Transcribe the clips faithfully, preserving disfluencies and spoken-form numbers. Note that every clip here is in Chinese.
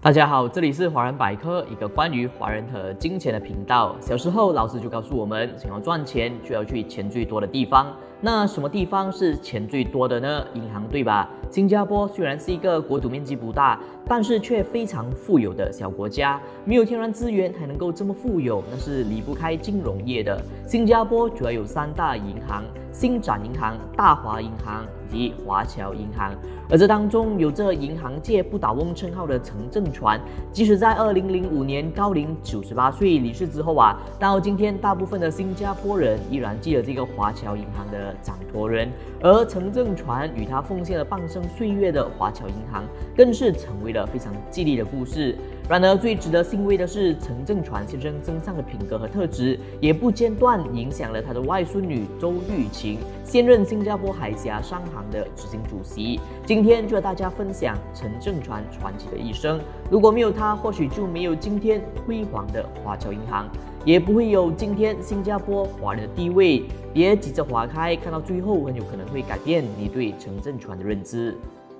大家好，这里是华人百科，一个关于华人和金钱的频道。小时候，老师就告诉我们，想要赚钱就要去钱最多的地方。那什么地方是钱最多的呢？银行，对吧？新加坡虽然是一个国土面积不大，但是却非常富有的小国家。没有天然资源还能够这么富有，那是离不开金融业的。新加坡主要有三大银行：星展银行、大华银行以及华侨银行。而这当中有着银行界不倒翁称号的陈正传，即使在二零零五年高龄九十八岁离世之后啊，到今天大部分的新加坡人依然记得这个华侨银行的掌舵人。而陈正传与他奉献了半生岁月的华侨银行，更是成为了非常激励的故事。然而，最值得欣慰的是，陈正传先生身上的品格和特质，也不间断影响了他的外孙女周玉琴，现任新加坡海峡商行的执行主席。今天就和大家分享陈正传传奇的一生。如果没有他，或许就没有今天辉煌的华侨银行，也不会有今天新加坡华人的地位。别急着划开，看到最后很有可能会改变你对陈正传的认知。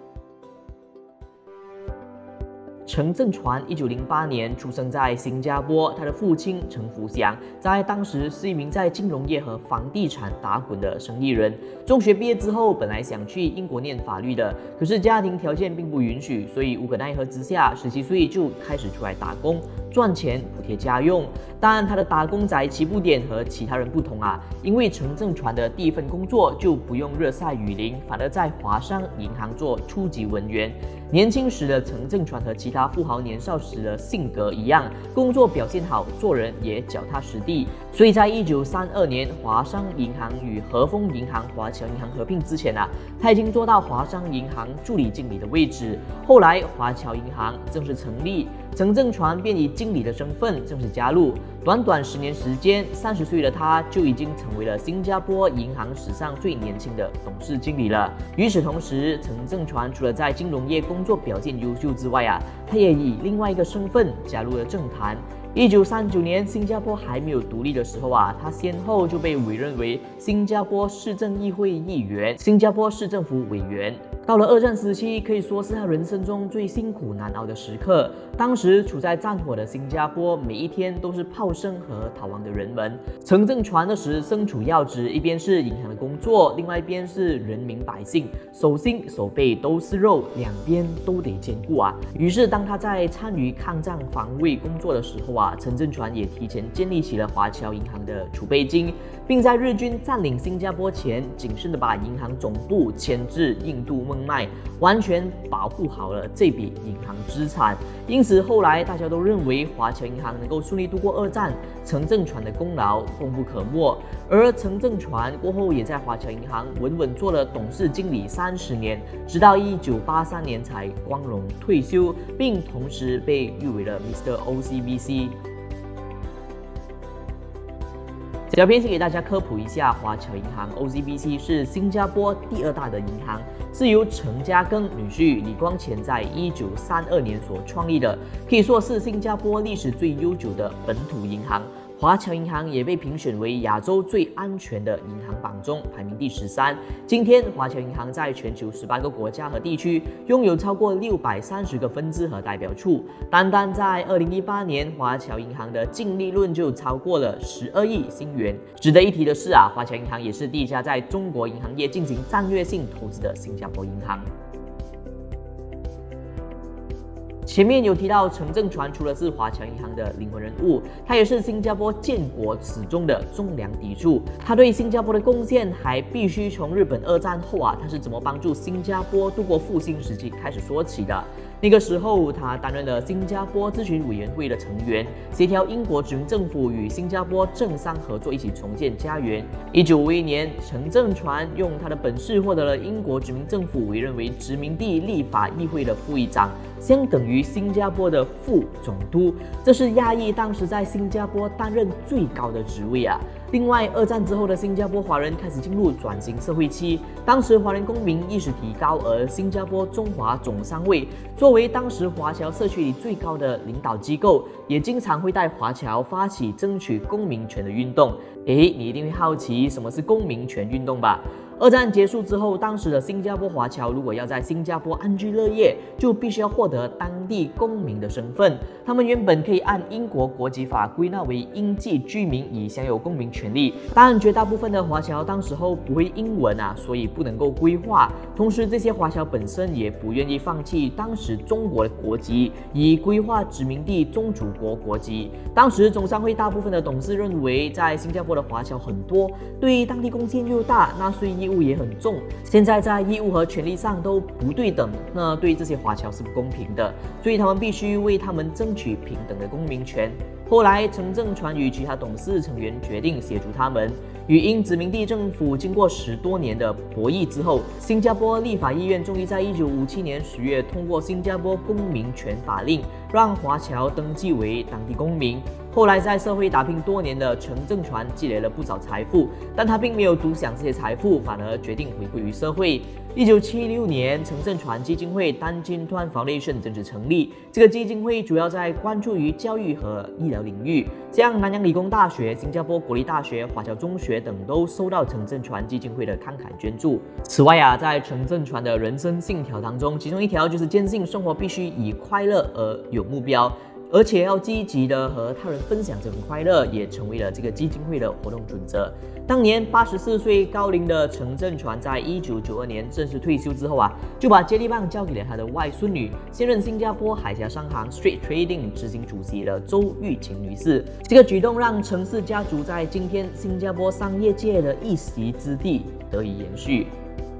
陈正传一九零八年出生在新加坡，他的父亲陈福祥在当时是一名在金融业和房地产打滚的生意人。中学毕业之后，本来想去英国念法律的，可是家庭条件并不允许，所以无可奈何之下，十七岁就开始出来打工赚钱补贴家用。但他的打工仔起步点和其他人不同啊，因为陈正传的第一份工作就不用热晒雨淋，反而在华商银行做初级文员。年轻时的陈正传和其他富豪年少时的性格一样，工作表现好，做人也脚踏实地。所以在一九三二年，华商银行与和丰银行、华侨银行合并之前啊，他已经做到华商银行助理经理的位置。后来华侨银行正式成立，陈正传便以经理的身份正式加入。短短十年时间，三十岁的他就已经成为了新加坡银行史上最年轻的董事经理了。与此同时，陈正传除了在金融业工作表现优秀之外啊，他也以另外一个身份加入了政坛。一九三九年，新加坡还没有独立的时候啊，他先后就被委任为新加坡市政议会议员、新加坡市政府委员。到了二战时期，可以说是他人生中最辛苦难熬的时刻。当时处在战火的新加坡，每一天都是炮声和逃亡的人们。陈正传那时身处要职，一边是银行的工作，另外一边是人民百姓，手心手背都是肉，两边都得兼顾啊。于是，当他在参与抗战防卫工作的时候啊，陈正传也提前建立起了华侨银行的储备金，并在日军占领新加坡前，谨慎地把银行总部迁至印度孟买，完全保护好了这笔银行资产。因此，后来大家都认为华侨银行能够顺利度过二战，陈正传的功劳功不可没。而陈正传过后也在华侨银行稳稳做了董事经理三十年，直到一九八三年才光荣退休，并同时被誉为了 Mister O C B C。小编先给大家科普一下，华侨银行 O C B C 是新加坡第二大的银行，是由陈家庚女婿李光前在一九三二年所创立的，可以说是新加坡历史最悠久的本土银行。华侨银行也被评选为亚洲最安全的银行榜中排名第十三。今天，华侨银行在全球十八个国家和地区拥有超过六百三十个分支和代表处。单单在二零一八年，华侨银行的净利润就超过了十二亿新元。值得一提的是啊，华侨银行也是第一家在中国银行业进行战略性投资的新加坡银行。前面有提到，陈正传除了是华侨银行的灵魂人物，他也是新加坡建国始终的忠良砥柱。他对新加坡的贡献还必须从日本二战后啊，他是怎么帮助新加坡度过复兴时期开始说起的。那个时候，他担任了新加坡咨询委员会的成员，协调英国殖民政府与新加坡政商合作，一起重建家园。一九五一年，陈正传用他的本事获得了英国殖民政府委任为殖民地立法议会的副议长，相等于新加坡的副总督，这是亚裔当时在新加坡担任最高的职位啊。另外，二战之后的新加坡华人开始进入转型社会期，当时华人公民意识提高，而新加坡中华总商会作为当时华侨社区里最高的领导机构，也经常会带华侨发起争取公民权的运动。诶，你一定会好奇什么是公民权运动吧？ 二战结束之后，当时的新加坡华侨如果要在新加坡安居乐业，就必须要获得当地公民的身份。他们原本可以按英国国籍法归纳为英籍居民，以享有公民权利。但绝大部分的华侨当时候不会英文啊，所以不能够归化。同时，这些华侨本身也不愿意放弃当时中国的国籍，以归化殖民地宗主国国籍。当时总商会大部分的董事认为，在新加坡的华侨很多，对当地贡献又大，纳税义务也很重，现在在义务和权利上都不对等，那对这些华侨是不公平的，所以他们必须为他们争取平等的公民权。后来，陈正传与其他董事成员决定协助他们。与英殖民地政府经过十多年的博弈之后，新加坡立法议院终于在一九五七年十月通过《新加坡公民权法令》，让华侨登记为当地公民。后来在社会打拼多年的陈正传积累了不少财富，但他并没有独享这些财富，反而决定回馈于社会。一九七六年，陈正传基金会单金团 Foundation 正式成立。这个基金会主要在关注于教育和医疗领域，像南洋理工大学、新加坡国立大学、华侨中学等都受到陈正传基金会的慷慨捐助。此外啊，在陈正传的人生信条当中，其中一条就是坚信生活必须以快乐而有目标。而且要积极的和他人分享这种快乐，也成为了这个基金会的活动准则。当年八十四岁高龄的陈正传，在一九九二年正式退休之后啊，就把接力棒交给了他的外孙女，现任新加坡海峡商行 Straits Trading 执行主席的周玉琴女士。这个举动让陈氏家族在今天新加坡商业界的一席之地得以延续。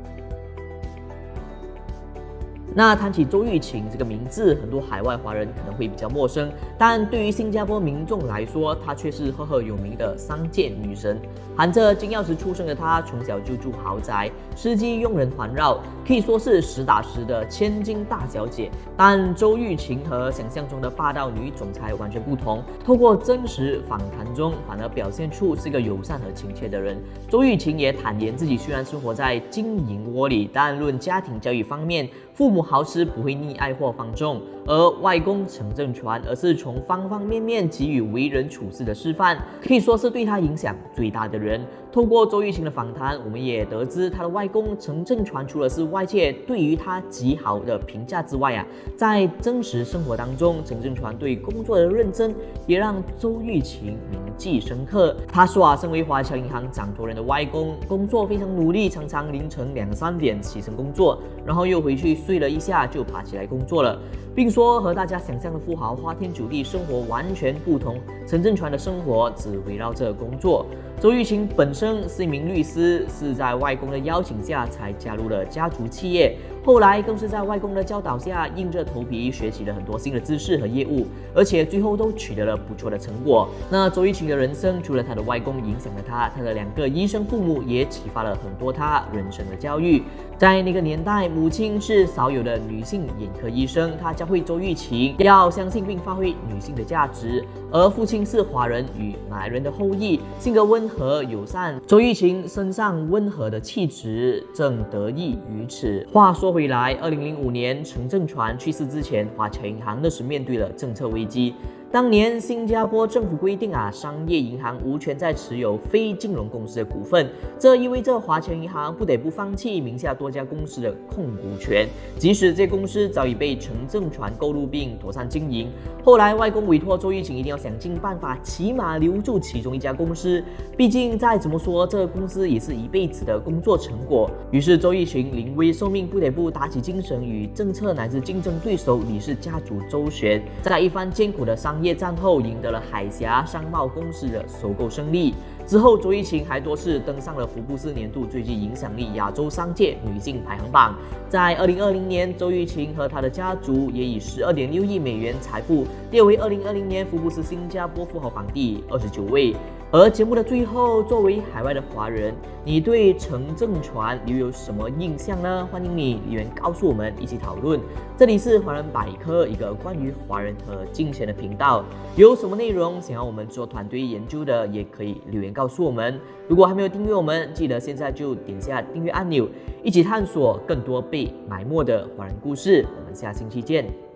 那谈起周玉琴这个名字，很多海外华人可能会比较陌生，但对于新加坡民众来说，她却是赫赫有名的商界女神。含着金钥匙出生的她，从小就住豪宅，司机佣人环绕，可以说是实打实的千金大小姐。但周玉琴和想象中的霸道女总裁完全不同，透过真实访谈中，反而表现出是个友善和亲切的人。周玉琴也坦言，自己虽然生活在金银窝里，但论家庭教育方面，父母豪吃不会溺爱或放纵，而外公陈正传而是从方方面面给予为人处事的示范，可以说是对他影响最大的人。透过周玉琴的访谈，我们也得知他的外公陈正传除了是外界对于他极好的评价之外啊，在真实生活当中，陈正传对工作的认真也让周玉琴铭记深刻。他说啊，身为华侨银行掌舵人的外公，工作非常努力，常常凌晨两三点起身工作，然后又回去睡了一下就爬起来工作了，并说和大家想象的富豪花天酒地生活完全不同。陈正传的生活只围绕着工作。周玉琴本身是一名律师，是在外公的邀请下才加入了家族企业，后来更是在外公的教导下，硬着头皮学习了很多新的知识和业务，而且最后都取得了不错的成果。那周玉琴的人生，除了她的外公影响了她，她的两个医生父母也启发了很多她人生的教育。在那个年代，母亲是少有的女性眼科医生，她教会周玉琴要相信并发挥女性的价值。而父亲是华人与马来人的后裔，性格温和友善，周玉琴身上温和的气质正得益于此。话说回来，二零零五年陈正传去世之前，华侨银行那时面对了政策危机。当年新加坡政府规定啊，商业银行无权再持有非金融公司的股份，这意味着华侨银行不得不放弃名下多家公司的控股权，即使这些公司早已被陈正传购入并妥善经营。后来外公委托周玉琴一定要想尽办法，起码留住其中一家公司，毕竟再怎么说，这个公司也是一辈子的工作成果。于是周玉琴临危受命，不得不打起精神，与政策乃至竞争对手李氏家族周旋，在一番艰苦的商业战后，赢得了海峡商贸公司的收购胜利。之后，周玉琴还多次登上了福布斯年度最具影响力亚洲商界女性排行榜。在二零二零年，周玉琴和她的家族也以十二点六亿美元财富列为二零二零年福布斯新加坡富豪榜第二十九位。而节目的最后，作为海外的华人，你对陈正传又有什么印象呢？欢迎你留言告诉我们，一起讨论。这里是华人百科，一个关于华人和金钱的频道。有什么内容想要我们做团队研究的，也可以留言告诉我们。如果还没有订阅我们，记得现在就点下订阅按钮，一起探索更多被埋没的华人故事。我们下星期见。